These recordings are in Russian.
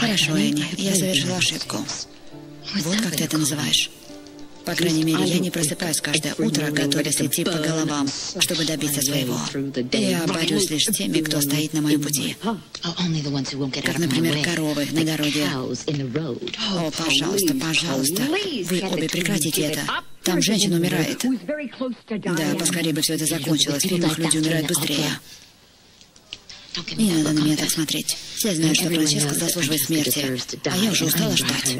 Хорошо, Энни, я совершила ошибку. Вот как ты это называешь. По крайней мере, я не просыпаюсь каждое утро, готовясь идти по головам, чтобы добиться своего. Я борюсь лишь с теми, кто стоит на моем пути. Как, например, коровы на дороге. О, пожалуйста, пожалуйста. Вы обе прекратите это. Там женщина умирает. Да, поскорее бы все это закончилось. В фильмах люди умирают быстрее. Не надо на меня так смотреть. Все знают, что Франческа заслуживает смерти. А я уже устала ждать.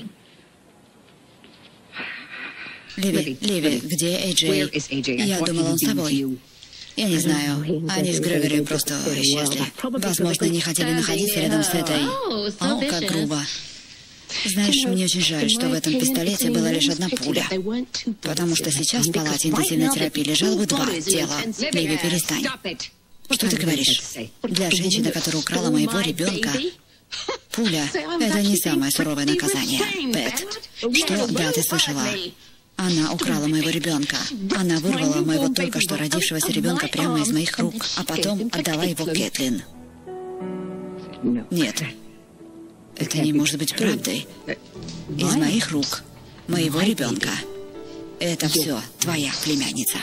Ливи, где Эйджей? Я думала, он с тобой. Я не знаю. Они с Грегори просто исчезли. Возможно, не хотели находиться рядом с этой... О, как грубо. Знаешь, мне очень жаль, что в этом пистолете была лишь одна пуля. Потому что сейчас в палате интенсивной терапии лежало бы 2 тела. Ливи, перестань. Что ты говоришь? Для женщины, которая украла моего ребенка, пуля — это не самое суровое наказание. Пэт, что? Да, ты слышала. Она украла моего ребенка. Она вырвала моего только что родившегося ребенка прямо из моих рук, а потом отдала его Кэтлин. Нет. Это не может быть правдой. Из моих рук моего ребенка. Это все твоя племянница.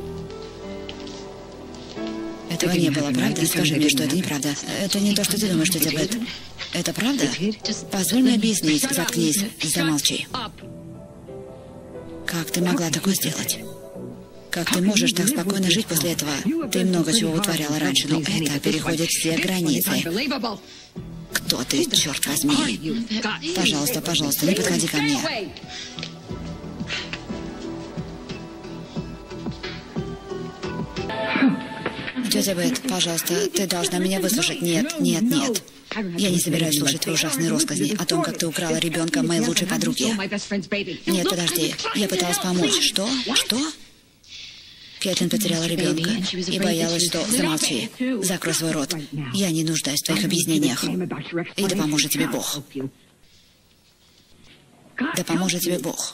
Этого не было, правда? Скажи мне, что это неправда. Это не то, что ты думаешь, тетя Бет. Это правда? Позволь мне объяснить. Заткнись. Замолчи. Как ты могла такое сделать? Как ты можешь так спокойно жить после этого? Ты много чего вытворяла раньше, но это переходит все границы. Кто ты, черт возьми? Пожалуйста, пожалуйста, не подходи ко мне. Тетя Бет, пожалуйста, ты должна меня выслушать. Нет, нет, нет. Я не собираюсь слушать твои ужасные россказни о том, как ты украла ребенка моей лучшей подруги. Нет, подожди. Я пыталась помочь. Что? Что? Кэтлин потеряла ребенка и боялась, что... Замолчи. Закрой свой рот. Я не нуждаюсь в твоих объяснениях. И да поможет тебе Бог. Да поможет тебе Бог.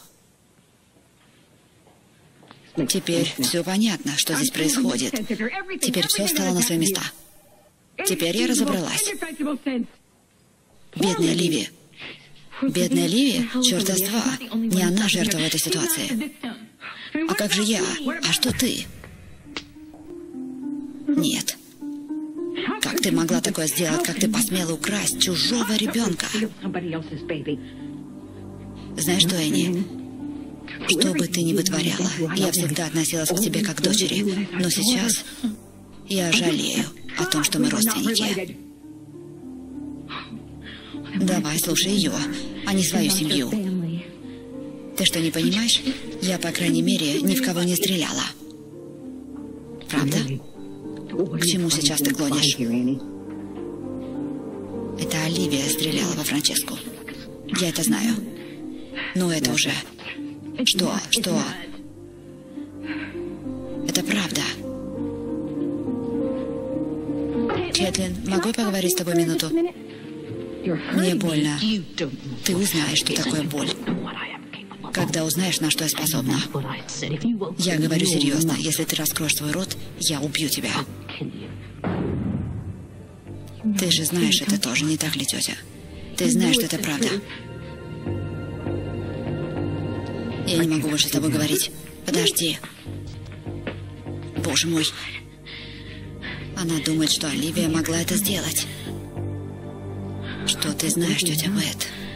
Теперь все понятно, что здесь происходит. Теперь все стало на свои места. Теперь я разобралась. Бедная Ливи. Бедная Ливи? Чёрта с два. Не она жертва в этой ситуации. А как же я? А что ты? Нет. Как ты могла такое сделать? Как ты посмела украсть чужого ребенка? Знаешь что, Энни? Что бы ты ни вытворяла, я всегда относилась к тебе как к дочери. Но сейчас я жалею о том, что мы родственники. Давай, слушай ее, а не свою семью. Ты что, не понимаешь? Я, по крайней мере, ни в кого не стреляла. Правда? К чему сейчас ты клонишь? Это Оливия стреляла во Франческу. Я это знаю. Но это уже... Что? Что? Это правда. Кэтлин, могу я поговорить с тобой минуту? Мне больно. Ты узнаешь, что такое боль. Когда узнаешь, на что я способна. Я говорю серьезно. Если ты раскроешь свой рот, я убью тебя. Ты же знаешь это тоже, не так ли, тетя? Ты знаешь, что это правда. Я не могу больше с тобой говорить. Подожди. Боже мой. Она думает, что Оливия могла это сделать. Что ты знаешь, тетя Бет?